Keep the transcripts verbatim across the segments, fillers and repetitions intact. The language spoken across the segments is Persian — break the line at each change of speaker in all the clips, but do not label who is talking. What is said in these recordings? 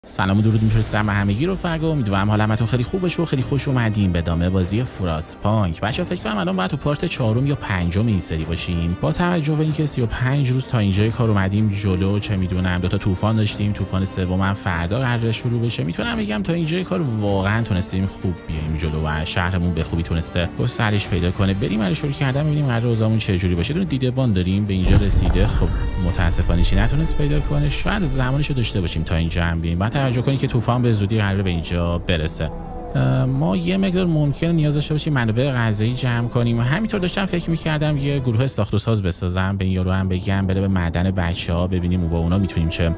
سلام و درود میفرستم به همگی رفقا. امیدوارم حال همتون خیلی خوب باشه و خیلی خوش اومدین به ادامه بازی فراسپانک. بچه‌ها فکر کنم الان باید تو پارت چهارم یا پنجم این سری باشیم. با توجه به اینکه سی و پنج روز تا اینجای کار اومدیم جلو، چه میدونم دو تا طوفان داشتیم، طوفان سوم فردا قراره شروع بشه، میتونم بگم تا اینجای کار واقعا تونستیم خوب بیایم جلو و شهرمون به خوبی تونسته گسترش پیدا کنه. بریم برای شروع کردن ببینیم قرار اوضاعمون چه جوری باشه. دونه دیدبان داریم به اینجا رسیده. خب متاسفانه چی نتونست پیدا کنه. شاید زمانشو داشته باشیم تا اینجا هم بیایم. بعد توجه کنید که طوفان به زودی قراره به اینجا برسه. ما یه مقدار ممکن نیاز داشته باشیم منابع غذایی جمع کنیم. همینطور داشتم فکر می‌کردم یه گروه ساخت و ساز بسازم، به این یارو هم بگم بره به معدن بچه‌ها ببینیم با اونا میتونیم چه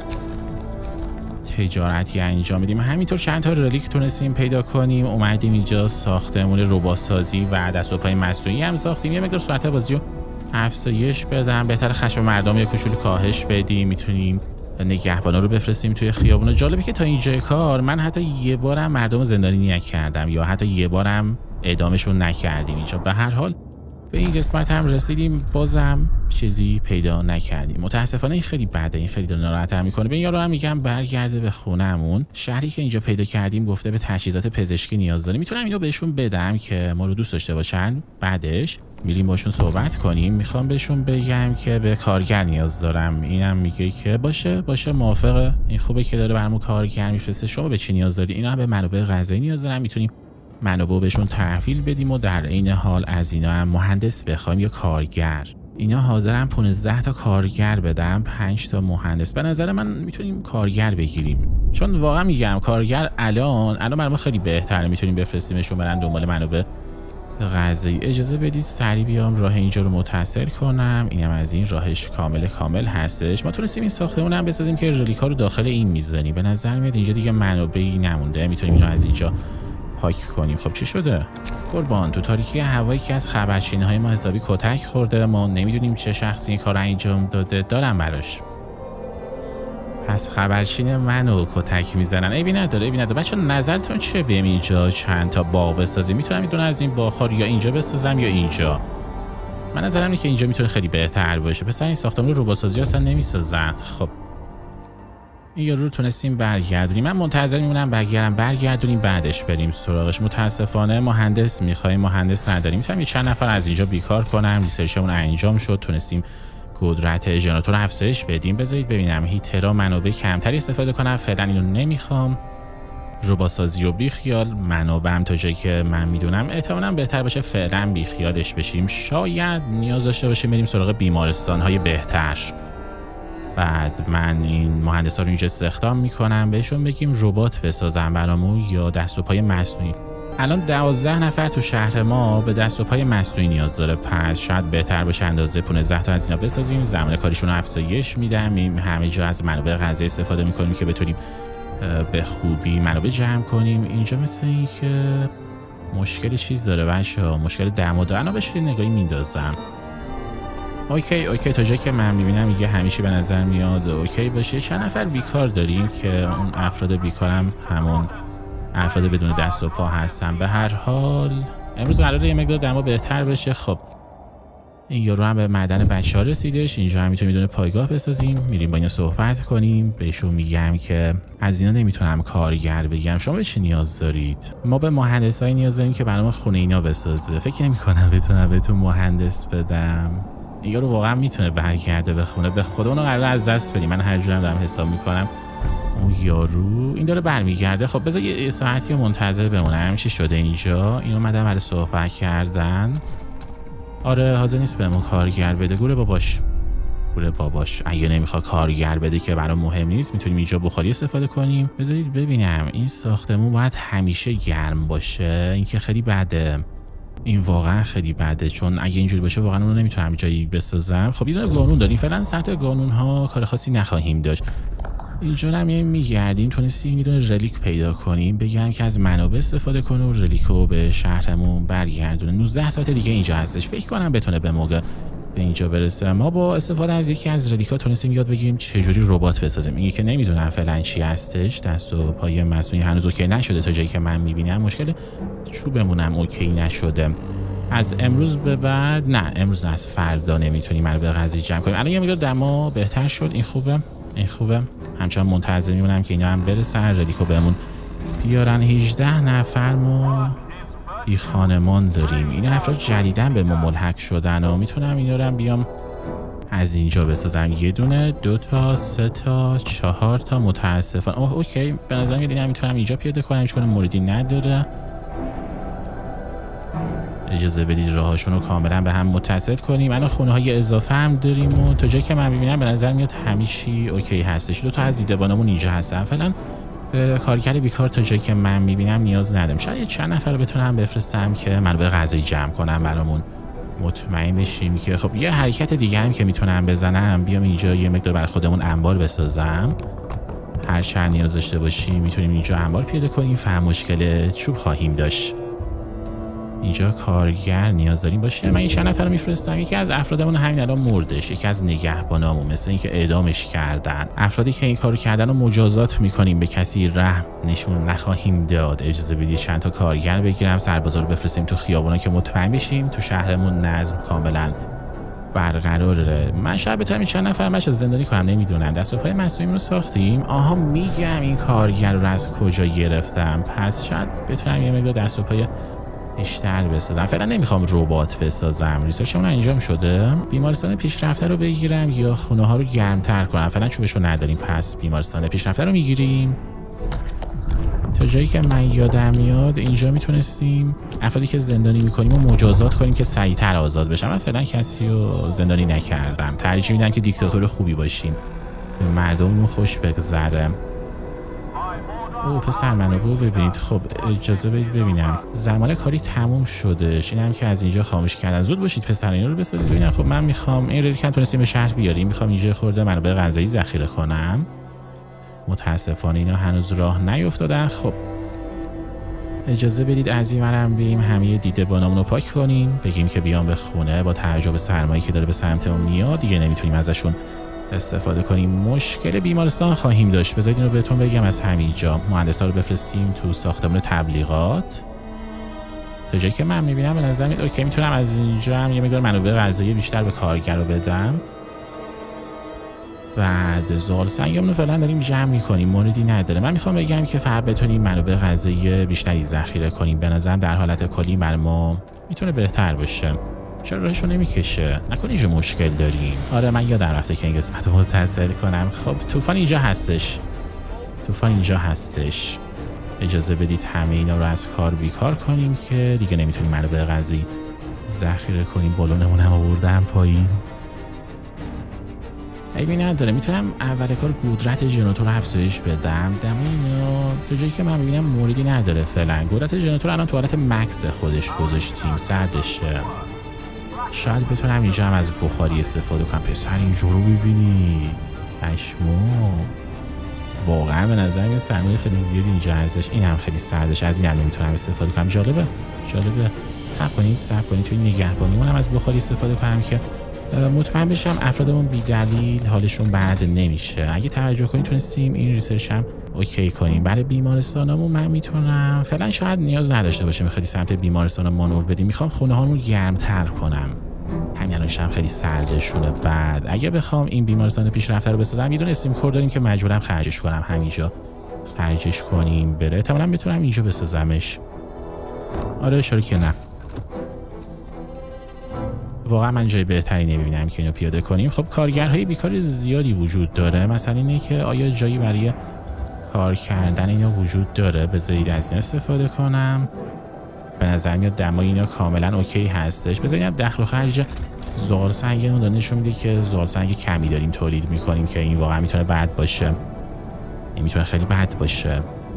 تجارتی انجام بدیم. همینطور چند تا رلیک تونستیم پیدا کنیم. اومدیم اینجا ساختمون ربات‌سازی و دست و پای مصنوعی هم ساختیم. یه مقدار سرعت بازیو افزایش بدم، بهتر خشم مردم یه کوچولو کاهش بدیم. میتونیم نگهبانا رو بفرستیم توی خیابونا. جالبه که تا اینجای کار من حتی یه بارم مردم زندانی نکردم یا حتی یه بارم اعدامشون نکردیم اینجا. به هر حال به این قسمت هم رسیدیم بازم چیزی پیدا نکردیم. متاسفانه این خیلی بده، این خیلی ناراحتم میکنه. به این یارو هم میگم برگرده به خونمون. شهری که اینجا پیدا کردیم گفته به تجهیزات پزشکی نیاز داریم. میتونم اینو بهشون بدم که ما رو دوست داشته باشن. بعدش میریم باشون صحبت کنیم. میخوام بهشون بگم که به کارگر نیاز دارم. اینم میگه که باشه باشه موافقه. این خوبه که داره برامون کارگر میفرسته. شما به چی نیاز داری؟ اینا هم به منابع غذایی نیاز دارن. میتونیم منابع بهشون تحویل بدیم و در عین حال از اینا هم مهندس بخوایم یا کارگر. اینا حاضرن پانزده تا کارگر بدم، پنج تا مهندس. به نظر من میتونیم کارگر بگیریم، چون واقعا میگم کارگر الان الان برام خیلی بهتره. میتونیم بفرستیمشون برن دنبال منابع غذایی. اجازه بدید سریع بیام راه اینجا رو متصل کنم. اینم از این راهش کامل کامل هستش. ما تونستیم این ساختمون هم بسازیم که رلیکا رو داخل این میزنی. به نظر میاد اینجا دیگه منابعی نمونده. میتونیم اینو از اینجا پاک کنیم. خب چی شده؟ قربان تو تاریکی هوایی که از خبرچین‌های ما حسابی کتک خورده. ما نمیدونیم چه شخصی این کار انجام داده. دارم براش. پس خبرچین منو کتک میزنن. عیبی نداره عیبی نداره. بچه‌ها نظرتون چیه بریم اینجا چند تا باغ بسازیم؟ میتونم میدونم از این باغ‌ها یا اینجا بسازم یا اینجا. من نظرم اینه که اینجا میتونه خیلی بهتر باشه. پس این ساختمان ربات‌سازی اصلا نمیسازن. خب این یارو رو تونستیم برگردونیم. من منتظر میمونم برگردم برگردونیم بعدش بریم سراغش. متاسفانه مهندس میخوایم، مهندس نداریم. میتونم یه چند نفر از اینجا بیکار کنم. ریسرچمون انجام شد، تونستیم قدرت ژنراتور افزایش بدیم. بذارید ببینم هیترا منابع کمتری استفاده کنم. فعلا اینو نمیخوام. ربات‌سازی و بیخیال. منابعم تا جایی که من میدونم احتمالاً بهتر باشه فعلا بیخیالش بشیم. شاید نیاز داشته باشیم بریم سراغ بیمارستان‌های بهتر. بعد من این مهندسا رو اینجا استخدام میکنم، بهشون بگیم ربات بسازن برامون یا دست و پای مصنوعی. الان دوازده نفر تو شهر ما به دست و پای مصنوعی نیاز داره. پس شاید بهتر باشه اندازه پانزده تا از اینا بسازیم. زمان کاریشون رو افزایش میدم. همه جا از منابع غذایی استفاده میکنیم که بتونیم به خوبی منابع جمع کنیم. اینجا مثل این که مشکل چیز داره بچه‌ها، مشکل دم داره. انا بهش نگاهی میندازم. اوکی اوکی تا جایی که من میبینم میگه همیشه به نظر میاد اوکی باشه. چند نفر بیکار داریم که اون افراد بیکارم همون افراد بدون دست و پا هستن. به هر حال امروز قراره یه مقدار دما بهتر بشه. خب این یارو هم به معدن بچه‌ها رسیدش. اینجا هم میتونیم بدون پایگاه بسازیم. میریم با اینا صحبت کنیم. بهشون میگم که از اینا نمیتونم کارگر بگم. شما به چی نیاز دارید؟ ما به مهندسایی نیاز داریم که برام خونه اینا بسازه. فکر نمی‌کنم بتونم بهتون مهندس بدم. این یارو واقعا میتونه برگرده به خونه. به خدا اونو قراره از دست بدیم. من هر جورم دارم حساب میکنم اون یارو این داره برمیگرده. خب بذار یه ساعتی رو منتظر بمونم. چی شده اینجا؟ این اومدم برای صحبت کردن. آره حاضر نیست بهمون کارگر بده. گوره باباش گوره باباش اگه نمیخواد کارگر بده که برام مهم نیست. میتونیم اینجا بخاری استفاده کنیم. بذارید ببینم این ساختمون باید همیشه گرم باشه. این که خیلی بده. این واقعا خیلی بده، چون اگه اینجوری باشه واقعا اونو نمیتونم جایی بسازم. خب یه دونه قانون داریم. فعلا سمت قانون ها کار خاصی نخواهیم داشت. اینجا هم میگردیم تونستیم یه دونه رلیک پیدا کنیم. بگم که از منابع استفاده کنه و رلیکو به شهرمون برگردونه. نوزده ساعت دیگه اینجا هستش. فکر کنم بتونه به موقع به اینجا برسه. ما با استفاده از یکی از رلیکا تونستیم یاد بگیریم چجوری ربات بسازیم. این که نمیدونم فعلا چی هستش. دست و پای مصنوعی هنوز اوکی نشده تا جایی که من میبینم. مشکل چوبمونم اوکی نشده. از امروز به بعد نه امروز از فردا نمیتونیم منابع غذایی جمع کنیم. الان یه مقدار دما بهتر شد. این خوبه. این خوبه. همچنان منتظر میمونم که اینا هم برسن ردیکو بهمون بیارن. هجده نفر ما بی خانمان داریم. این افراد جدیدن به ما ملحق شدن و میتونم اینا رو هم بیام از اینجا بسازم. یه دونه، دو تا، سه تا، چهار تا. متاسفانه اوه اوکی، به نظر میاد اینم میتونم اینجا پیاده کنم چون موردی نداره. اجازه بدید راهاشون رو کاملا به هم متصل کنیم. الان خونه های اضافه هم داریم و تا جایی که من ببینم به نظر میاد همه چی اوکی هستش. دو تا از دیدبانمون اینجا هستن. فعلا به کارگر بیکار تا جایی که من میبینم نیاز ندارم. شاید چند نفر رو بتونم بفرستم که منابع غذایی جمع کنم برامون، مطمئن بشیم که خب یه حرکت دیگه هم که میتونم بزنم، بیام اینجا یه مقدار برای خودمون انبار بسازم. هر چند نیاز داشته باشیم میتونیم اینجا انبار پیاده کنیم. فهم مشکل چوب خواهیم داشت. اینجا کارگر نیاز داریم باشه. من این چند نفر رو میفرستم. یکی از افرادمون همین الان مردش، یکی از نگهبانامون، مثل اینکه اعدامش کردن. افرادی که این کارو کردن رو مجازات میکنیم، به کسی رحم نشون نخواهیم داد. اجازه بدید چند تا کارگر بگیرم، سربازا رو بفرستیم تو خیابونا که مطمئن بشیم تو شهرمون نظم کاملا برقراره. من شاید بتونم چند نفر بچا زندانی کنم، نمیدونم. دست و پای مصنوعی رو ساختیم. آها میگم این کارگر رو از کجا گرفتم، پس شاید بتونم یه مقدار دست و پای بیشتر بسازم. فعلا نمیخوام ربات بسازم. ریسرچمون انجام شده. بیمارستان پیشرفته رو بگیرم یا خونه ها رو گرمتر کنم. فعلا چوبشو نداریم، پس بیمارستان پیشرفته رو میگیریم. تا جایی که من یادم میاد اینجا میتونستیم افرادی که زندانی میکنیم و مجازات کنیم که سریعتر آزاد بشن. من فعلا کسی رو زندانی نکردم. ترجیح میدم که دیکتاتور خوبی باشیم، به مردم خوش بگذره. او پسر منو بو ببینید. خب اجازه بدید ببینم زمان کاری تموم شده. اینم که از اینجا خاموش کردن. زود باشید پسر، اینا رو بسازید ببینم. خب من میخوام این ریل کن تونستیم به شهر بیاریم. میخوام اینجا خورده منو به غذایی ذخیره کنم. متاسفانه اینا هنوز راه نیفتادن. خب اجازه بدید از این ورم بیم همه دیدبانامون رو پاک کنیم، بگیم که بیام به خونه. با توجه به سرمایه‌ای که داره به سمتمون میاد دیگه نمیتونیم ازشون استفاده کنیم. مشکل بیمارستان خواهیم داشت. بذارید اینو بهتون بگم از همینجا. مهندسا رو بفرستیم تو ساختمان تبلیغات. تا جایی که من میبینم به نظر میاد اوکی، میتونم از اینجا هم یه مقدار منابع غذایی بیشتر به کارگر رو بدم. بعد زغال سنگمون رو فعلا داریم جمع میکنیم، موردی نداره. من میخوام بگم که فقط بتونیم منابع غذایی بیشتری ذخیره کنیم. به نظرم در حالت کلی برای ما میتونه بهتر باشه. چرا راهشو نمیکشه؟ نکنه اینجا مشکل داریم. آره من یادم رفته که این قسمت رو متصل کنم. خب طوفان اینجا هستش. طوفان اینجا هستش. اجازه بدید همه اینا رو از کار بیکار کنیم که دیگه نمیتونیم منابع غذایی ذخیره کنیم. بالونمون هم آوردم پایین. عیبی نداره. میتونم اول کار قدرت ژنراتور رو افزایش بدم. دم اینا تو جایی که من میبینم موردی نداره. فعلا قدرت ژنراتور الان تو حالت مکس خودش گذاشتیم، سردشه. شاید بتونم اینجا هم از بخاری استفاده کنم. پسر اینجا رو ببینید، پشمو. واقعا به نظر میاد سرمایه خیلی زیادی اینجا هستش. این هم خیلی سردش، از این هم نمیتونم استفاده کنم. جالبه جالبه. صبر کنید صبر کنید توی نگهبانیمون هم از بخاری استفاده کنم که مطمئن بشم افرادمون بی دلیل حالشون بد نمیشه. اگه توجه کنید تونستیم این ریسرچ هم اوکی کنیم. برای بیمارستانمون من میتونم فعلا شاید نیاز نداشته باشیم خیلی سمت بیمارستان مانور بدیم. میخوام خونه هامون گرمتر کنم. همین الانش هم خیلی سردشونه. بعد اگه بخوام این بیمارستان پیشرفته رو بسازم یه دونه استیم کور داریم که مجبورم خرجش کنم. همینجا خرجش کنیم بره. احتمالاً بتونم اینجا بسازمش. آره اشاره که نه. واقعا من جای بهتری نمیبینم که اینو پیاده کنیم. خب کارگرهای بیکار زیادی وجود داره. مثلا اینه که آیا جایی برای کار کردن اینا وجود داره؟ بذارید از این استفاده کنم. به نظر میاد دمای اینا کاملا اوکی هستش. بذارید دخل و خرج زغال سنگمون داره نشون میده که زغال سنگ کمی داریم تولید میکنیم که این واقعا میتونه بد باشه. این میتونه خیلی بد باشه.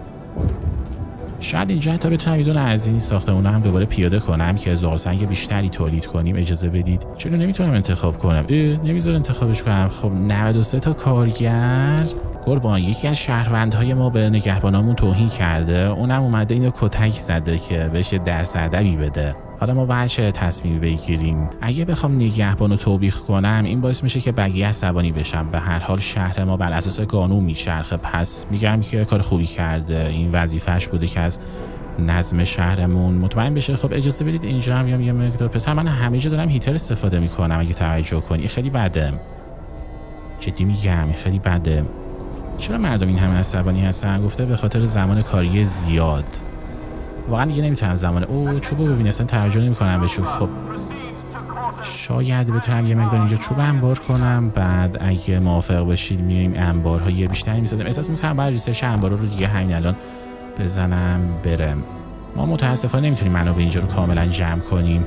شاید اینجا حتی بتونم یه دونه از این ساختمونا هم دوباره پیاده کنم که زغال سنگ بیشتری تولید کنیم. اجازه بدید. چرا نمیتونم انتخاب کنم؟ نمیذار انتخابش کنم. خب نود و سه تا کارگر. قربان یکی از شهروندهای ما به نگهبانامون توهین کرده. اونم اومده اینو کتک زده که بهش درس ادبی بده. حالا ما باید چه تصمیمی بگیریم؟ اگه بخوام نگهبانو توبیخ کنم این باعث میشه که بقیه عصبانی بشن. به هر حال شهر ما بر اساس قانون میچرخه. پس میگم که کار خوبی کرده. این وظیفه‌اش بوده که از نظم شهرمون مطمئن بشه. خب اجازه بدید اینجا هم یه مقدار. پسر من همه جا دارم هیتر استفاده میکنم. اگه توجه کنی خیلی بده. جدی میگم خیلی بده. چرا مردم این همه عصبانی هستن؟ گفته به خاطر زمان کاری زیاد. واقعا دیگه نمیتونم زمان او چوبو ببین، اصلا توجه نمیکنم به چوب. خب شاید بتونم یه مقدار اینجا چوب انبار کنم، بعد اگه موافق باشید میایم انبارهای بیشتری میسازیم. احساس میکنم بعد ریسرچ انبارا رو دیگه همین الان بزنم برم. ما متاسفانه نمیتونیم منابع اینجا رو کاملا جمع کنیم،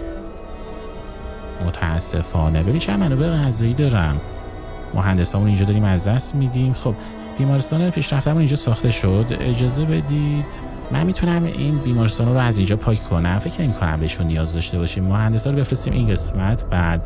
متاسفانه. ببین چند منابع غذایی دارم، مهندسامون اینجا داریم از دست میدیم. خب بیمارستان پیشرفتمون اینجا ساخته شد. اجازه بدید من میتونم این بیمارستان رو از اینجا پاک کنم. فکر نمی کنم بهشون نیاز داشته باشیم. مهندسا رو بفرستیم این قسمت. بعد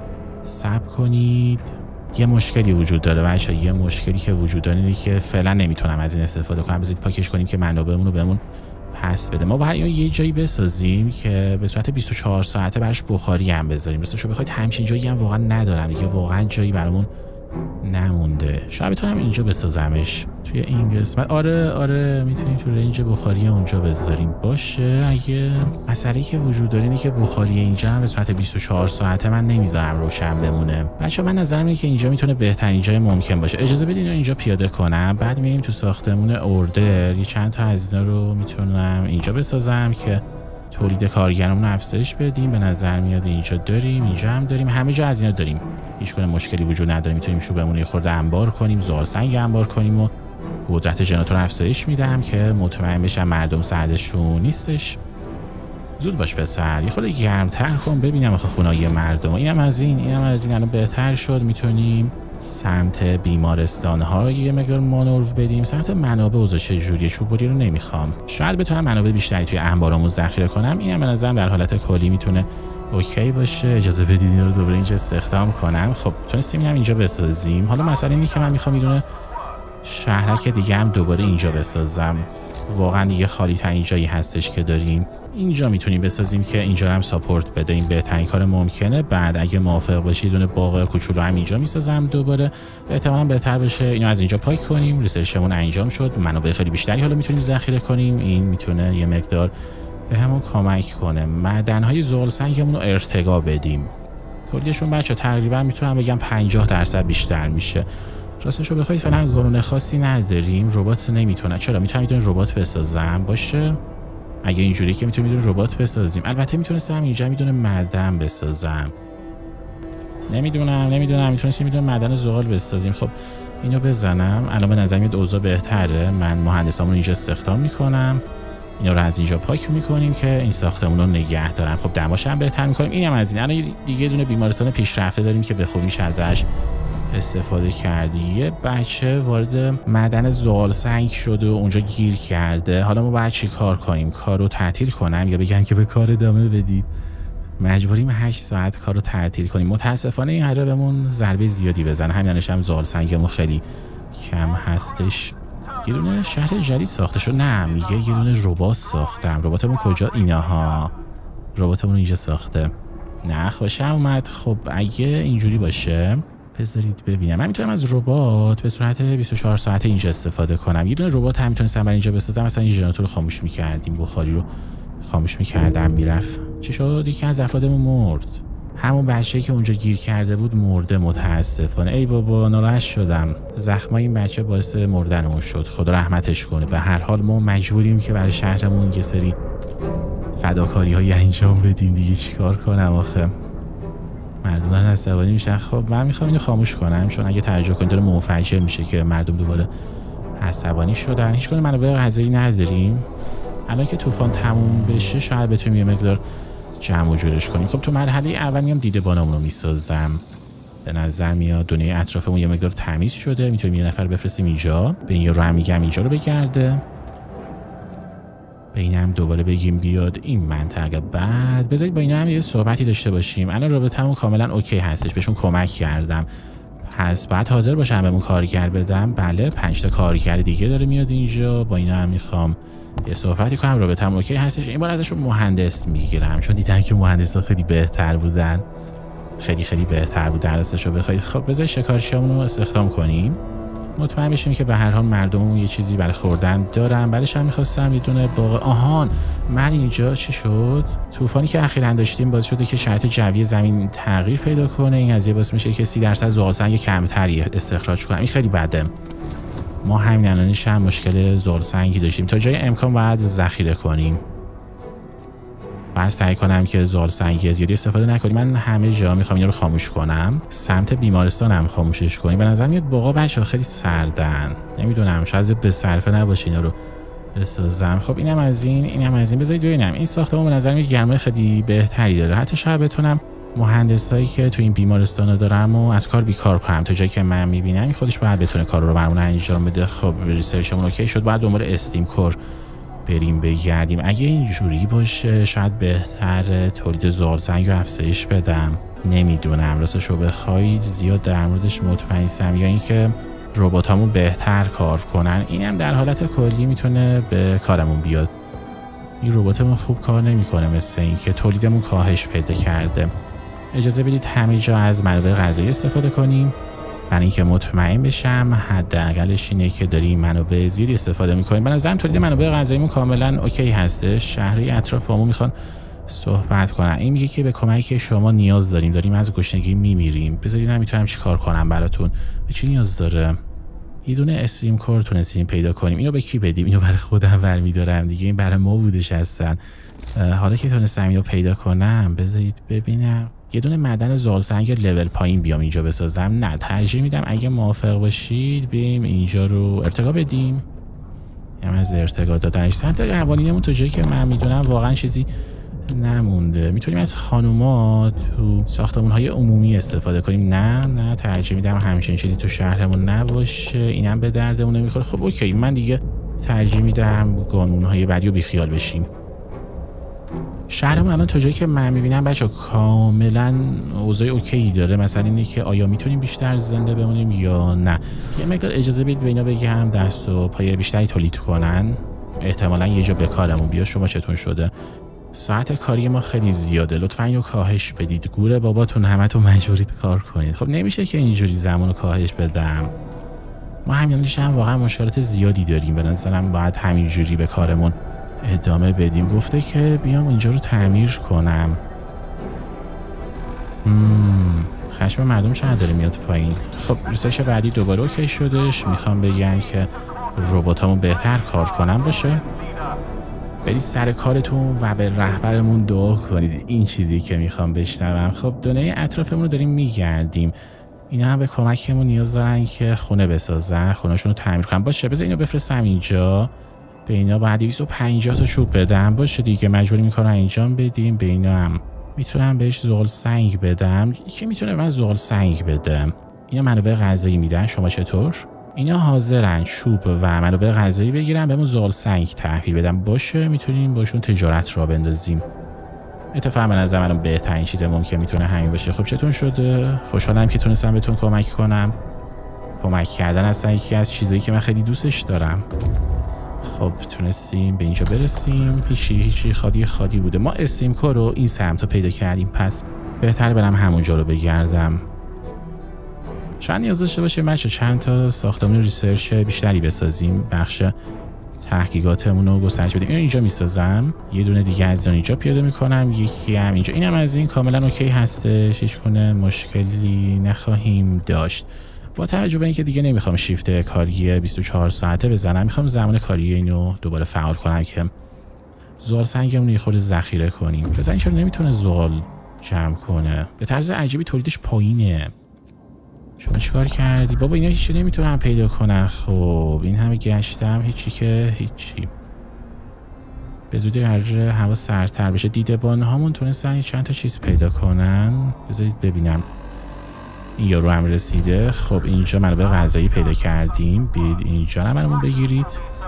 صبر کنید، یه مشکلی وجود داره بچه‌ها. یه مشکلی که وجود داره اینه که فعلا نمیتونم از این استفاده کنم. بذارید پاکش کنیم که منابعمون رو بهمون پس بده. ما باید یه جایی بسازیم که به صورت بیست و چهار ساعته براش بخاری هم بذاریم. راستش بخواید همچین جایی هم واقعا ندارم دیگه، واقعا جایی برامون نمونده. شاید بتونم اینجا بسازمش توی این قسمت. آره آره میتونیم تو رنج بخاری اونجا بذاریم. باشه. اگه مسئله‌ای که وجود داره اینه که بخاری اینجا هم به صورت بیست و چهار ساعته من نمیذارم روشن بمونه. بچه‌ها من نظرم اینه که اینجا میتونه بهترین جای ممکن باشه. اجازه بدین اینجا پیاده کنم، بعد میایم تو ساختمون اوردر یه چند تا از اینا رو میتونم اینجا بسازم که تولید کارگرمون افزایش بدیم. به نظر میاد اینجا داریم، اینجا هم داریم، همه جا از اینا داریم. هیچ گونه مشکلی وجود نداره. میتونیم چوبمون یه خورده انبار کنیم، زغال سنگ انبار کنیم و قدرت جنراتور افزایش میدم که مطمئن بشم مردم سردشون نیستش. زود باش پسر، یه خورده گرمتر کن ببینم آخه خونه‌ی مردم. اینم از این، اینم از این. الان بهتر شد. میتونیم سمت بیمارستان ها یه مقدار مانور بدیم. سمت منابع اوضاع چجوریه؟ چوبوری رو نمیخوام. شاید بتونم منابع بیشتری توی انبارامون ذخیره کنم. اینم به نظرم در حالت کلی میتونه اوکی باشه. اجازه بدید این رو دوباره اینجا استخدام کنم. خب تونستیم اینم اینجا بسازیم. حالا مسئله اینه که من میخوام یه شهرک دیگه هم دوباره اینجا بسازم. واقعا دیگه خالی ترین جایی هستش که داریم. اینجا میتونیم بسازیم که اینجا هم ساپورت بده. این بهترین کار ممکنه. بعد اگه موافق باشید دونه باغ کوچولو هم اینجا میسازم دوباره، احتمالاً بهتر بشه. اینو از اینجا پاک کنیم. ریسرچمون انجام شد. منابع خیلی بیشتری حالا میتونیم ذخیره کنیم. این میتونه یه مقدار به همون کمک کنه. معدن‌های زغال سنگمون رو ارتقا بدیم. تولیدشون بچا تقریبا میتونم بگم پنجاه درصد بیشتر میشه. راستش رو بخواید فعلا قانون خاصی نداریم. ربات نمیتونه. چرا میتونم میتونه ربات بسازم؟ باشه. اگه اینجوری که میتونیم میتونه ربات بسازیم. البته میتونستم اینجا میدونه معدن بسازم. نمیدونم نمیدونم میتونستیم میدونه معدن زغال بسازیم. خب اینو بزنم. الان به نظر میاد اوضاع بهتره. من مهندسامون اینجا استخدام میکنم. اینا رو از اینجا پاک میکنیم که این ساختمون رو نگه دارن. خب دماش هم بهتر میکنیم. اینم از این. الان دیگه دونه بیمارستان پیشرفته داریم که به خوبی میشه ازش استفاده کردی. یه بچه وارد معدن زغال سنگ شده و اونجا گیر کرده. حالا ما باید چی کار کنیم؟ کار رو تعطیل کنم یا بگم که به کار ادامه بدید؟ مجبوریم هشت ساعت کار رو تعطیل کنیم. متاسفانه این قراره بهمون ضربه زیادی بزنه. همینش هم زغال سنگمون خیلی کم هستش. یه دونه شهر جدید ساخته شد. نه میگه یه دونه ربات ساختم. رباتمون کجا؟ اینها. رباتمون اینجا ساخته. نه خوشم اومد. خب اگه اینجوری باشه بذارید ببینم. من میتونم از ربات به صورت بیست و چهار ساعته اینجا استفاده کنم. یه دونه ربات هم میتونستم برای اینجا بسازم. مثلا این ژنراتور رو خاموش میکردیم، بخاری رو خاموش میکردم میرفت. چی شد؟ یکی از افرادمون مرد. همون بچه‌ای که اونجا گیر کرده بود مرده متاسفانه. ای بابا ناراحت شدم. زخمای این بچه باعث مردن اون شد. خدا رحمتش کنه. به هر حال ما مجبوریم که برای شهرمون یه سری فداکاری‌های انجام بدیم دیگه. چیکار کنم آخه؟ مردم دارن عصبانی میشن. خب من میخوام اینو خاموش کنم، چون اگه ترجمه کنید داره منفجر میشه که مردم دوباره عصبانی شدن. هیچ گونه منابع غذایی نداریم. الان که طوفان تموم بشه شاید بتونیم یه مقدار جمع و جورش کنیم. خب تو مرحله اول میام دیده بانمون رو میسازم. به نظر میاد دنیای اطرافمون یه مقدار تمیز شده. میتونیم یه نفر بفرستیم اینجا. به این رو هم میگم اینجا رو بگرده. به این هم دوباره بگیم بیاد این منطقه. بعد بذارید با اینا هم یه صحبتی داشته باشیم. الان رابطمون کاملا اوکی هستش. بهشون کمک کردم. پس بعد حاضر باشم بهمون کارگر بدم. بله پنج تا کارگر دیگه داره میاد اینجا. با اینا هم میخوام یه صحبتی کنم. رابطمون اوکی هستش. این بار ازشون مهندس میگیرم، چون دیدم که مهندسا خیلی بهتر بودن. خیلی خیلی بهتر بود درستشو بخواید. خب بذارید شکارچیامون رو استخدام کنیم. مطمئن بشیم که به هر حال مردم یه چیزی برای خوردن دارن. بعدش هم می‌خواستم یه دونه باغ آهان من اینجا چی شد؟ طوفانی که اخیراً داشتیم باعث شده که شرایط جوی زمین تغییر پیدا کنه. این قضیه باعث میشه که سی درصد زغالسنگ کمتری استخراج کنم. این خیلی بده. ما همین الانش هم مشکل زغالسنگی داشتیم. تا جای امکان باید ذخیره کنیم. باید سعی کنم که زغالسنگ زیادی استفاده نکنیم. من همه جا میخوام اینا رو خاموش کنم. سمت بیمارستان هم خاموشش کنیم. به نظر میاد باغا بچه‌ها خیلی سردن. نمیدونم شاید به صرفه نباشه اینا رو بسازم. خب اینم از این، اینم از این. بذارید ببینم. این ساختمان به نظر میاد گرمای خیلی بهتری داره. حتی شاید بتونم مهندسایی که تو این بیمارستانا دارم و از کار بیکار کنم. تا جایی که من میبینم این خودش باید بتونه کار رو برامون انجام بده. خب ریسرچمون اوکی شد. بعد دنبال استیم کور بریم بگردیم. اگه اینجوری باشه شاید بهتر تولید زغالسنگ رو افزایش بدم. نمیدونم راستش رو بخواید زیاد در موردش مطمئن نیستم، یا اینکه رباتامون بهتر کار کنن. اینم در حالت کلی میتونه به کارمون بیاد. این رباتمون خوب کار نمیکنه، مثل اینکه تولیدمون کاهش پیدا کرده. اجازه بدید همه جا از منابع غذایی استفاده کنیم برای اینکه مطمئن بشم حداقلش اینه که داریم منابع زیادی استفاده میکنیم. به نظرم تولید منابع غذاییمون کاملا اوکی هستش. شهری اطراف با ما میخوان صحبت کنن. این میگه که به کمک شما نیاز داریم، داریم از گشنگی میمیریم. بذارید من میتونم چیکار کنم براتون. به چی نیاز داره؟ یه دونه استیم کور تونستیم پیدا کنیم. اینو به کی بدیم؟ اینو برای خودم برمی‌دارم دیگه. این برای ما بودش هستن. حالا که تونستم اینو پیدا کنم بذارید ببینم. یه دونه معدن زغالسنگ لول پایین بیام اینجا بسازم. نه ترجیح میدم اگه موافق باشید بیایم اینجا رو ارتقا بدیم. هم از ارتقا دادنش سمت قوانینمون تا جایی که من میدونم واقعا چیزی نمونده. میتونیم از خانوما تو ساختمان‌های عمومی استفاده کنیم. نه نه ترجیح میدم همچین چیزی تو شهرمون نباشه. اینم به دردمون نمیخوره. خب اوکی من دیگه ترجیح میدم قانون‌های بعدی رو بیخیال بشیم. شهرمون الان تا جایی که من میبینم بچه کاملا اوضاع اوکی داره. مثلا اینه که آیا میتونیم بیشتر زنده بمونیم یا نه. یه مقدار اجازه بدید به اینا بگم دست و پای بیشتری تولید کنن. احتمالا یه جا به کارمون بیاد. شما چطور شده؟ ساعت کاری ما خیلی زیاده. لطفا اینو کاهش بدید. گوره باباتون همتون مجبورید کار کنید. خب نمیشه که اینجوری زمانو کاهش بدم. ما همینش هم واقعا مشکلات زیادی داریم. به نظرم باید همینجوری به کارمون ادامه بدیم. گفته که بیام اینجا رو تعمیر کنم. مم. خشم مردم چقدر داره میاد پایین. خب ریسرچ بعدی دوباره اوکی شدش. میخوام بگم که رباتامون بهتر کار کنن باشه. برید سر کارتون و به رهبرمون دعا کنید. این چیزی که میخوام بشنوم. خب دنیای اطرافمون رو داریم میگردیم. اینا هم به کمکمون نیاز دارن که خونه بسازن، خونه‌شون رو تعمیر کنن. باشه بذار اینو بفرستم اینجا. به اینا بعد دویست و پنجاه تا چوب بدم. باشه دیگه مجبوریم این کارو انجام بدیم. به اینا هم میتونم بهش زغالسنگ بدم. کی میتونه من زغالسنگ بدم؟ اینا منابع غذایی میدن. شما چطور؟ اینا حاضرن چوب و منابع غذایی بگیرن بهمون زغالسنگ تحویل بدم. باشه میتونیم باشون تجارت را بندازیم. اتفاقا به نظر من بهترین چیز ممکن میتونه همین باشه. خب چطور شده؟ خوشحالم که تونستم بهتون کمک کنم. کمک کردن اصلا یکی از چیزایی که من خیلی دوستش دارم. خب تونستیم به اینجا برسیم. هیچی هیچی خالی خالی بوده. ما استیم کور رو این سمت پیدا کردیم. پس بهتر برم همونجا رو بگردم. شاید نیاز داشته باشه بچه چند تا ساختمان ریسرچ بیشتری بسازیم. بخش تحقیقاتمون رو گسترش بدیم. اینو اینجا میسازم. یه دونه دیگه از اینجا پیاده میکنم. یکی هم اینجا. اینم از این کاملا اوکی هستش. هیچ گونه مشکلی نخواهیم داشت. با توجه به اینکه دیگه نمیخوام شیفت کاری بیست و چهار ساعته بزنم، میخوام زمان کاری اینو دوباره فعال کنم که زغالسنگمون رو یه خورده ذخیره کنیم. بزن چرا نمیتونه زغال جمع کنه؟ به طرز عجیبی تولیدش پایینه. شما چیکار کردی؟ بابا اینا هیچی نمیتونن پیدا کنن. خب این همه گشتم هیچی که هیچی. به زودی قراره هوا سردتر بشه. دیدبان هامون تونستن چند تا چیز پیدا کنن. بذارید ببینم. این یارو هم رسیده. خب اینجا منابع غذایی پیدا کردیم. بید اینجا هم برامون بگیرید.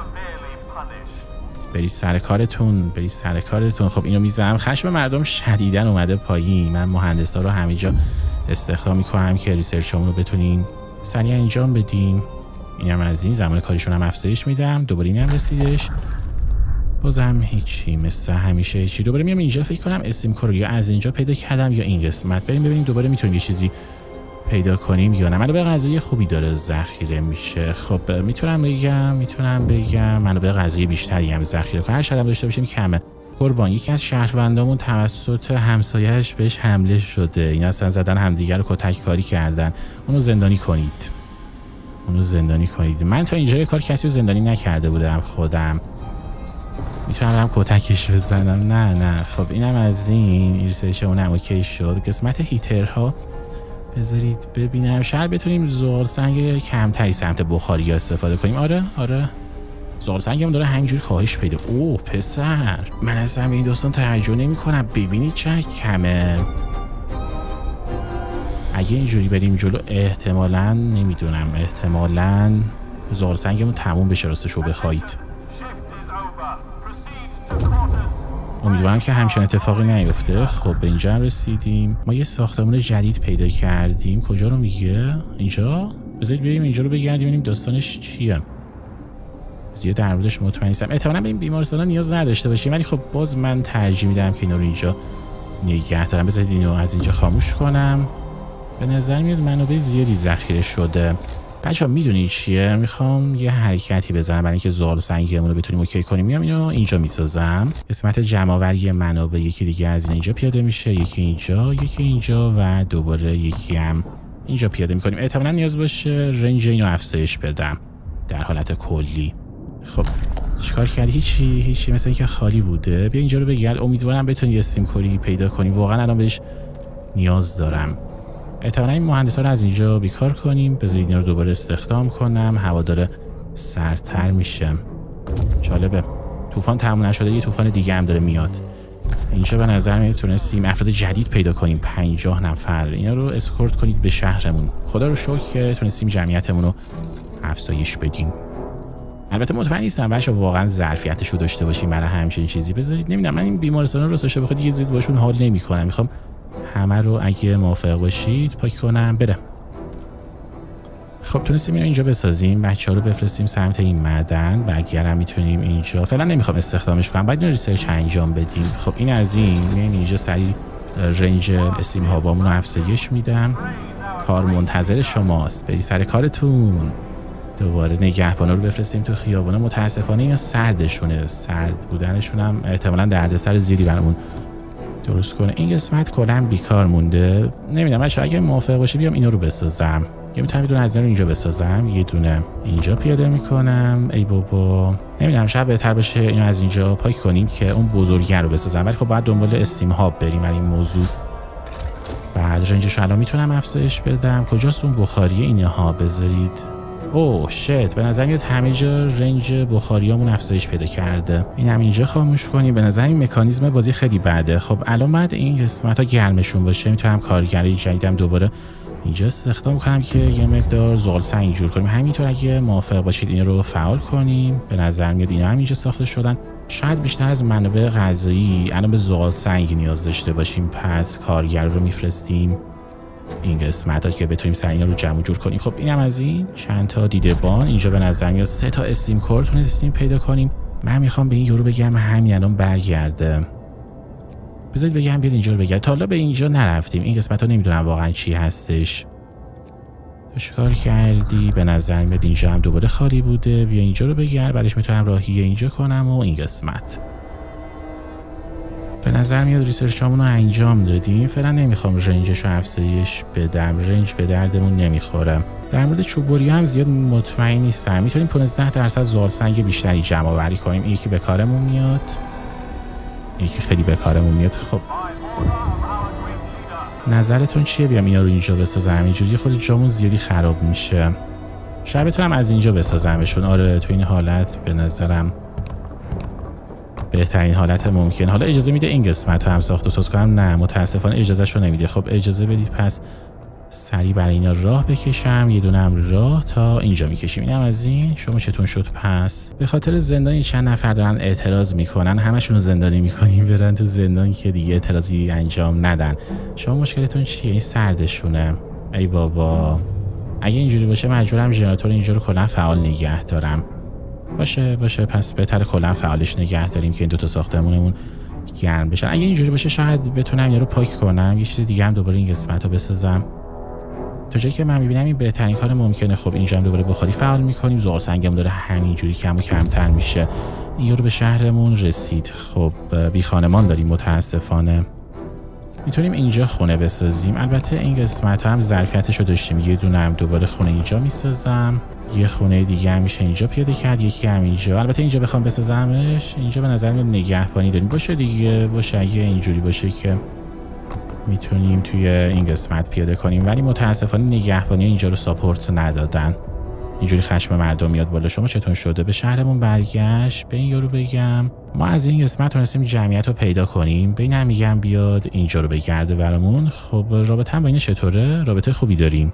برید سر کارتون. برید سر کارتون. خب اینو میزنم. خشم مردم شدیداً اومده پایین. من مهندسا رو همینجا استخدام میکنم که ریسرچمون رو بتونین سریع انجام بدیم. اینم از این. زمان کارشون هم افزایش میدم. دوباره اینم رسیدش. بازم هیچی مثل همیشه هیچی. دوباره میام اینجا فکر کنم استیم کور یا از اینجا پیدا کردم یا این قسمت. بریم ببینیم دوباره میتونیم یه چیزی پیدا کنیم یا نه. منابع غذایی خوبی داره ذخیره میشه. خب میتونم بگم میتونم بگم منابع غذایی بیشتری هم ذخیره کنم. هر شب داشته باشیم کمه. قربان یکی از شهروندامون توسط همسایه‌اش بهش حمله شده. اینا اصلا زدن همدیگه رو کتک کاری کردن. اونو زندانی کنید. اونو زندانی کنید. من تا اینجا کار کسی رو زندانی نکرده بودم خودم. میتونم برم کتکش بزنم. نه نه. خب اینم از این ریسرچ اونم اوکی شد. قسمت هیترها بذارید ببینم. شاید بتونیم زغال سنگ کمتری سمت بخاری استفاده کنیم. آره آره. زغال سنگم داره همینجوری کاهش پیدا. اوه پسر من اصلا به این دوستان توجه نمی کنم. ببینید چه کمه. اگه اینجوری بریم جلو احتمالاً نمیدونم احتمالاً زغال سنگمون تموم بشه راستشو بخواید. امیدوارم که همچین اتفاقی نیفته. خب به اینجا رسیدیم. ما یه ساختمان جدید پیدا کردیم. کجا رو میگه؟ اینجا؟ بذارید بریم اینجا رو بگردیم ببینیم داستانش چیه. زیاد در موردش مطمئن نیستم. احتمالاً به این بیمارستانا نیاز نداشته باشیم ولی خب باز من ترجیح میدم که اینا رو اینجا نگه دارم. بذارید اینو از اینجا خاموش کنم. به نظر میاد منابع زیادی ذخیره شده. بچه‌ها میدونید چیه؟ میخوام یه حرکتی بزنم برای اینکه زغال سنگمون رو بتونیم اوکی کنیم. میام اینو اینجا میسازم. قسمت جمع‌آوری منابع یکی دیگه از اینجا پیاده میشه، یکی اینجا، یکی اینجا و دوباره یکی هم اینجا پیاده میکنیم. احتمالاً نیاز باشه رنج اینو افزایش بدم در حالت کلی. خب چیکار کردی؟ هیچی هیچی مثلا اینکه خالی بوده. بیا اینجا رو بگرد. امیدوارم بتونی استیم کوری پیدا کنی. واقعا الان بهش نیاز دارم. احتمالاً این مهندسا رو از اینجا بیکار کنیم. بذارید اینا رو دوباره استخدام کنم. هوا داره سردتر میشه. جالبه. طوفان تموم نشده یه طوفان دیگه هم داره میاد. اینجا به نظر میاد تونستیم افراد جدید پیدا کنیم. پنجاه نفر. اینا رو اسکورت کنید به شهرمون. خدا رو شکر که تونستیم جمعیتمون رو افزایش بدیم. البته مطمئن نیستم بچه‌ها واقعا ظرفیتش رو داشته باشیم برای همچین چیزی. بذارید نمیدونم من این بیمارستانا رو راستش بخواد دیگه زیاد باشون حال نمی‌کنم. میخوام همه رو اگه موافق باشید پاک کنم بره. خب تونستیم اینو اینجا بسازیم. بچه‌ها رو بفرستیم سمت این معدن و اگر هم میتونیم اینجا فعلا نمیخوام استخدامش کنم. باید اینو ریسرچ انجام بدیم. خب این از این میایم اینجا سریع رنج استیم هابامون رو افزایش میدم. کار منتظر شماست. بری سر کارتون. دوباره نگهبانا رو بفرستیم تو خیابونا. متاسفانه اینا سردشونه. سرد بودنشون هم احتمالاً دردسر زیادی برامون درست کنه. این قسمت کلا بیکار مونده. نمیدونم بچه‌ها اگه موافق باشه بیام اینو رو بسازم. یا میتونم یه دونه از اینا رو اینجا بسازم. یه دونه اینجا پیاده میکنم. ای بابا نمیدونم شاید بهتر باشه اینو از اینجا پاک کنیم که اون بزرگه رو بسازم. ولی خب باید دنبال استیم هاب بریم برای این موضوع. بعد رنجش الان میتونم افزایش بدم. کجاست اون بخاریه اینها؟ بذارید. اوه شت به نظر میاد همه جا رنج بخاریامون افزایش پیدا کرده. این هم اینجا خاموش کنیم. به نظر این مکانیزم بازی خیلی بده. خب الان بعد این قسمت ها گرمشون باشه میتونم کارگرای جدیدم دوباره اینجا استخدام کنم که یه مقدار زغال سنگ جور کنیم. همینطور اگه موافق باشید این رو فعال کنیم. به نظر میاد اینا هم اینجا ساخته شدن. شاید بیشتر از منابع غذایی الان به زغال سنگ نیاز داشته باشیم. پس کارگر رو میفرستیم این قسمت ها که بتونیم سر اینا رو جمع جور کنیم. خب اینم از این چند تا دیدبان. اینجا به نظر میاد سه تا استیم کور تونستیم پیدا کنیم. من میخوام به این یورو بگم همین الان برگرده. بذارید بگم بیاد اینجا رو بگرد. تا حالا به اینجا نرفتیم. این قسمت ها نمیدونم واقعا چی هستش. تو چیکار کردی؟ به نظر میاد اینجا هم دوباره خالی بوده. بیا اینجا رو بگرد. بعدش میتونم راهی اینجا کنم و این قسمت. به نظر میاد ریسرچامون رو انجام دادیم. فعلا نمیخوام رنجش رو افزایش بدم. رنج به دردمون نمیخوره. در مورد چوبوری هم زیاد مطمئن نیستم. میتونیم پانزده درصد زغال سنگ بیشتری جمع آوری کنیم. این یکی به کارمون میاد. یکی خیلی به کارمون میاد. خب نظرتون چیه بیام اینا رو اینجا بسازم؟ اینجوری خود جامون زیادی خراب میشه. شاید بتونم از اینجا بسازمشون. آره تو این حالت به نظرم بهترین حالت ممکن. حالا اجازه میده این قسمت رو هم ساخت و ساز کنم؟ نه متاسفانه اجازهشو نمیده. خب اجازه بدید پس سریع برای اینا راه بکشم. یه دونه هم راه تا اینجا میکشیم. اینم از این. شما چطور شد پس؟ به خاطر زندان چند نفر دارن اعتراض میکنن. همشون رو زندانی میکنیم برن تو زندان که دیگه اعتراضی انجام ندن. شما مشکلتون چیه؟ این سردشونه. ای بابا اگه اینجوری باشه مجبورم ژنراتور اینجا رو کلا فعال نگه دارم. باشه باشه پس بهتره کلا فعالش نگه داریم که این دو تا ساختمونمون گرم بشن. اگه اینجوری باشه شاید بتونم اینا رو پاک کنم. یه چیز دیگه هم دوباره این قسمتو بسازم. تا جایی که من میبینم این بهترین کار ممکنه. خب اینجا هم دوباره بخاری فعال میکنیم، زغال سنگمون داره همینجوری کم و کمتر میشه. این یورو به شهرمون رسید. خب بی خانمان داریم متاسفانه. میتونیم اینجا خونه بسازیم. البته این قسمت هم ظرفیتش رو داشتیم. یه دونه هم دوباره خونه اینجا میسازم، یه خونه دیگه هم میشه اینجا پیاده کرد، یکی هم اینجا. البته اینجا بخوام بسازمش اینجا به نظر میاد نگهبانی داریم. باشه دیگه، باشه اگه اینجوری باشه که میتونیم توی این قسمت پیاده کنیم، ولی متاسفانه نگهبانی اینجا رو ساپورت ندادن. اینجوری خشم مردم میاد بالا. شما چطور شده؟ به شهرمون برگشت. به این یارو بگم ما از این قسمت تونستیم جمعیت رو پیدا کنیم. به اینم میگم بیاد اینجا رو بگرده برامون. خب رابطه هم با این چطوره؟ رابطه خوبی داریم.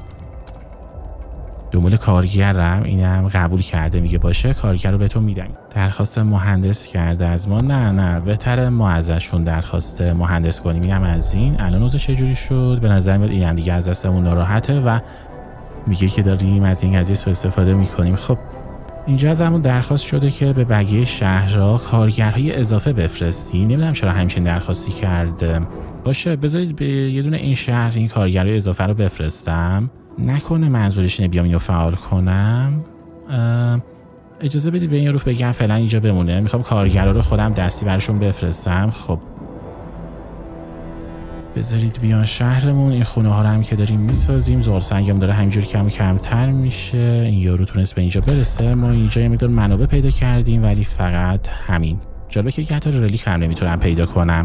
دنبال کارگرم، اینم قبول کرده، میگه باشه کارگر رو بهتون میدم. درخواست مهندس کرده از ما. نه نه بهتره ما ازشون درخواست مهندس کنیم. اینم از این. الان اوضاع چجوری شد؟ به نظر میاد اینم دیگه از دستمون ناراحته و میگه که داریم از این قضیه سوء استفاده میکنیم. خب اینجا از همون درخواست شده که به بقیه شهرها کارگرهای اضافه بفرستیم. نمیدونم چرا همچین درخواستی کرده. باشه بذارید به یه دونه این شهر این کارگرهای اضافه رو بفرستم. نکنه منظورش اینه بیام اینو فعال کنم. اجازه بدید به این روف بگم فعلا اینجا بمونه. میخوام کارگرها رو خودم دستی براشون بفرستم. خب بذارید بیان شهرمون. این خونه ها رو هم که داریم میسازیم. زغال سنگم داره همینجوری کم و کمتر میشه. این یارو تونست به اینجا برسه. ما اینجا یه مقدار منابع پیدا کردیم ولی فقط همین. جالبه که حتی رلیک هم نمیتونم پیدا کنم.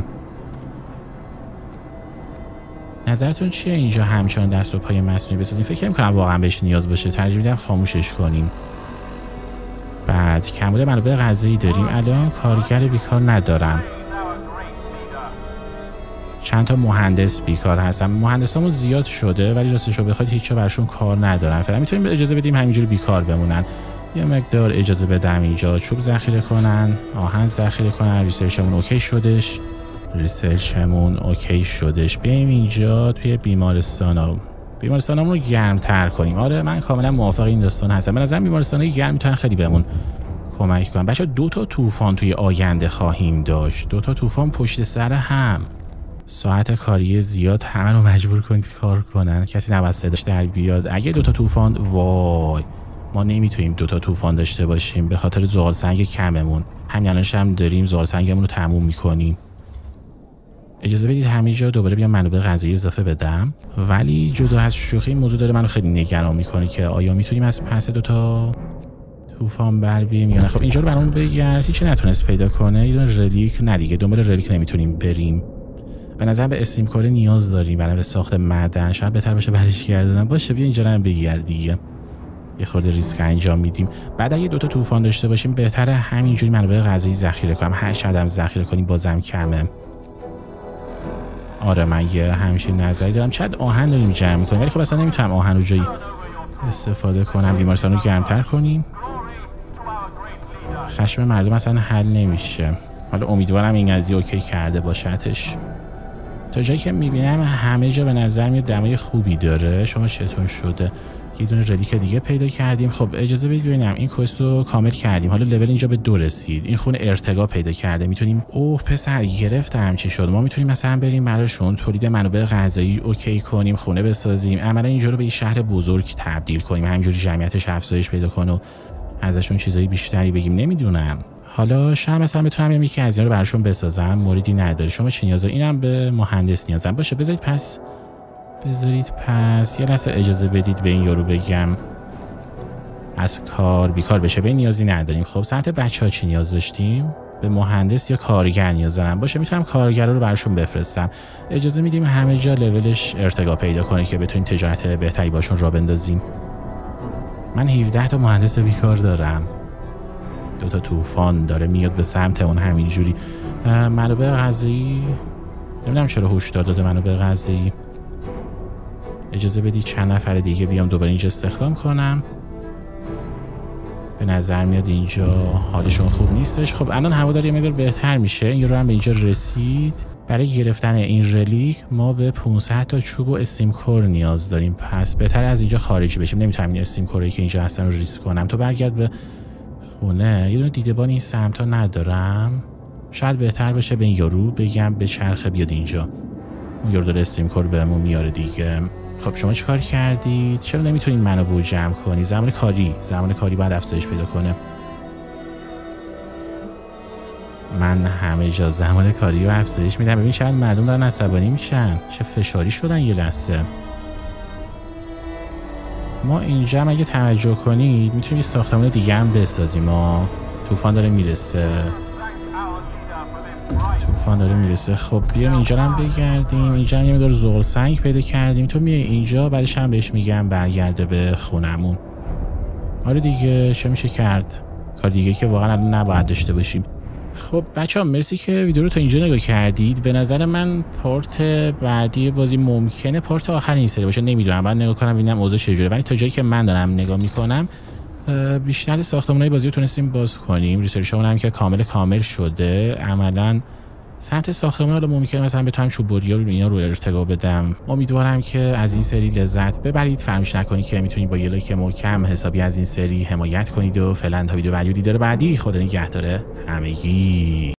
نظرتون چیه اینجا همچنان دست و پای مصنوعی بسازیم؟ فکر نمی‌کنم واقعا بهش نیاز باشه. ترجیح میدم خاموشش کنیم. بعد کمبود منابع غذایی داریم. الان کارگر بیکار ندارم. چند تا مهندس بیکار هستن. مهندسامون زیاد شده ولی راستش رو بخواید هیچ جا براشون کار ندارن. فعلا میتونیم اجازه بدیم همینجوری بیکار بمونن. یه مقدار اجازه بدم اینجا چوب ذخیره کنن، آهن ذخیره کنن. ریسرچمون اوکی شدش. ریسرچمون اوکی شدش. بیایم اینجا توی بیمارستانا بیمارستانمون رو گرمتر کنیم. آره من کاملا موافق این داستان هستم. به نظرم بیمارستانای گرم میتونن خیلی بهمون کمک کنن. بچه‌ها دو تا طوفان توی آینده خواهیم داشت. دو تا طوفان پشت سر هم. ساعت کاری زیاد همه رو مجبور کنید کار کنن. کسی نباید صداش در بیاد. اگه دو تا طوفان، وای ما نمیتونیم دو تا طوفان داشته باشیم به خاطر زغال سنگ کممون. همین الانش هم داریم زغال سنگمون رو تموم میکنیم. اجازه بدید همینجا دوباره بیام منابع غذایی اضافه بدم. ولی جدا از شوخی این موضوع داره منو خیلی نگران میکنه که آیا میتونیم از پس دو تا طوفان بر بیایم یا نه. خب اینجا رو برامون بگرد. هیچ نتونست پیدا کنه. یه دونه رلیک نه دیگه. دنبال رلیک نمیتونیم بریم. به نظر به استیم کور نیاز داریم برای به ساخت معدن. شاید بهتر باشه برش گردونم. باشه بیا اینجا رو هم بگرد دیگه. یه خورده ریسک انجام میدیم. بعد اگه دو تا طوفان داشته باشیم بهتره همینجوری منابع غذایی ذخیره کنم. هر شدم ذخیره کنیم بازم کمه. آره من یه همچین نظری دارم. چقدر آهن داریم جمع میکنیم ولی خب اصلا نمیتونم آهن رو جایی استفاده کنم. بیمارستان رو گرمتر کنیم. خشم مردم اصلا حل نمیشه. حالا امیدوارم این قضیه اوکی کرده باشتش. تا جایی که میبینم همه جا به نظر میاد دمای خوبی داره. شما چطور شده؟ یه دونه رلیک دیگه پیدا کردیم. خب اجازه بدید ببینم این کوست رو کامل کردیم. حالا لول اینجا به دو رسید. این خونه ارتقا پیدا کرده. میتونیم اوه پسر گرفتم چی شد. ما میتونیم مثلا بریم براشون تولید منابع غذایی اوکی کنیم، خونه بسازیم، عملا اینجا رو به یه شهر بزرگ تبدیل کنیم. همینجوری جمعیتش افزایش پیدا کنه و ازشون چیزای بیشتری بگیم. نمیدونم. حالا شاید مثلا بتونم یکی از اینا رو براشون بسازم. موردی نداره. شما چی نیازه؟ اینم به مهندس نیازم. باشه بذارید پس بذارید پس یه لحظه اجازه بدید به این یارو بگم از کار بیکار بشه. به این نیازی نداریم. خب سمت بچه‌ها چی نیاز داشتیم؟ به مهندس یا کارگر نیاز دارم. باشه میتونم کارگرا رو براشون بفرستم. اجازه میدیم همه جا لولش ارتقا پیدا کنه که بتونیم تجارت بهتری باشون راه بندازیم. من هفده تا مهندس بیکار دارم. دو تا طوفان داره میاد به سمت اون. همینجوری منابع غذایی نمیدونم چرا هشدار داده منابع غذایی. اجازه بدید چند نفر دیگه بیام دوباره اینجا استخدام کنم. به نظر میاد اینجا حالشون خوب نیستش. خب الان هوادار یه مقدار بهتر میشه. این رو هم به اینجا رسید. برای گرفتن این رلیک ما به پانصد تا چوب و استیم کور نیاز داریم. پس بهتر از اینجا خارج بشیم. نمیتونم این استیم کوری که اینجا هستن رو ریسک کنم. تو برگرد به خونه. یه دونه دیدبان این سمتا ندارم. شاید بهتر باشه به این یارو بگم به چرخه بیاد اینجا. اون یارو داره استیم کور بهمون میاره دیگه. خب شما چیکار کردید؟ چرا نمیتونید منو بو جمع کنی؟ زمان کاری زمان کاری باید افزایش پیدا کنه. من همه جا زمان کاری رو افزایش میدم. ببین چند مردم دارن عصبانی میشن، چه فشاری شدن یه لحظه. ما اینجا هم اگه توجه کنید میتونیم یه ساختمان دیگه هم بسازیم. ما طوفان داره میرسه، طوفان داره میرسه. خب بیام اینجا هم بگردیم. اینجا هم یه مقدار زغال سنگ پیدا کردیم. تو میای اینجا، بعدش هم بهش میگم برگرده به خونمون. آره دیگه، چه میشه کرد؟ کار دیگه که واقعا الان نباید داشته باشیم. خب بچه ها مرسی که ویدیو رو تا اینجا نگاه کردید. به نظر من پارت بعدی بازی ممکنه پارت آخر این سری باشه، نمیدونم، بعد نگاه کنم ببینم اوضاع چجوریه، ولی تا جایی که من دارم نگاه میکنم بیشتر ساختمان‌های بازی رو تونستیم باز کنیم. ریسرچمون هم که کامل کامل شده. عملاً سمت ساختمان حالا ممکنه مثلا بتونم چوب‌بریا رو اینا رو ارتقا بدم. امیدوارم که از این سری لذت ببرید. فراموش نکنید که میتونید با یه لایک محکم حسابی از این سری حمایت کنید و فعلا تا ویدیو بعدی و دیدار بعدی خدا نگهدار همگی.